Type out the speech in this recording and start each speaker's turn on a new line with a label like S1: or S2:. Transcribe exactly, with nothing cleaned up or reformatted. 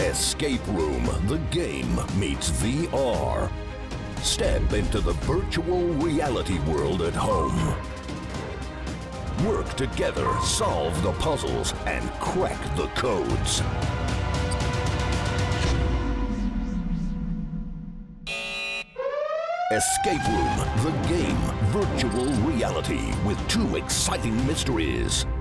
S1: Escaperoom, the game meets V R. Step into the virtual reality world at home. Work together, solve the puzzles, and crack the codes. Escaperoom, the game virtual reality with two exciting mysteries.